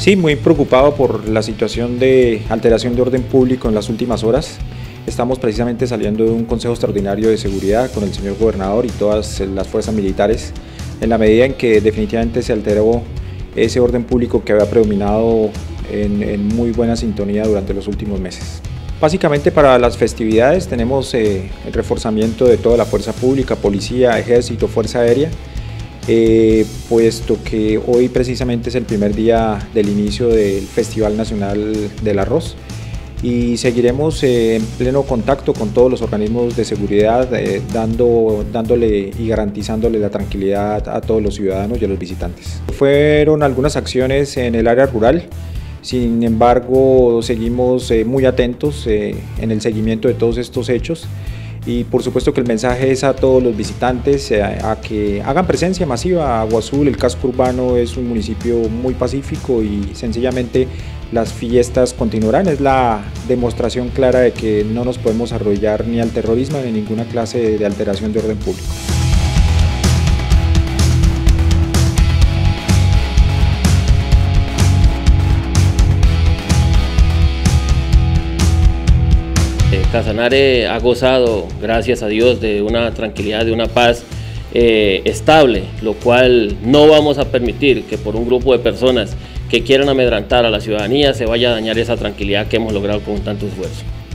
Sí, muy preocupado por la situación de alteración de orden público en las últimas horas. Estamos precisamente saliendo de un consejo extraordinario de seguridad con el señor gobernador y todas las fuerzas militares, en la medida en que definitivamente se alteró ese orden público que había predominado en muy buena sintonía durante los últimos meses. Básicamente para las festividades tenemos el reforzamiento de toda la fuerza pública, policía, ejército, fuerza aérea, puesto que hoy precisamente es el primer día del inicio del Festival Nacional del Arroz y seguiremos en pleno contacto con todos los organismos de seguridad, dándole y garantizándole la tranquilidad a todos los ciudadanos y a los visitantes. Fueron algunas acciones en el área rural. Sin embargo, seguimos muy atentos en el seguimiento de todos estos hechos y por supuesto que el mensaje es a todos los visitantes a que hagan presencia masiva. Agua Azul, el casco urbano, es un municipio muy pacífico y sencillamente las fiestas continuarán. Es la demostración clara de que no nos podemos arrodillar ni al terrorismo ni a ninguna clase de alteración de orden público. Casanare ha gozado, gracias a Dios, de una tranquilidad, de una paz estable, lo cual no vamos a permitir que por un grupo de personas que quieran amedrentar a la ciudadanía se vaya a dañar esa tranquilidad que hemos logrado con tanto esfuerzo.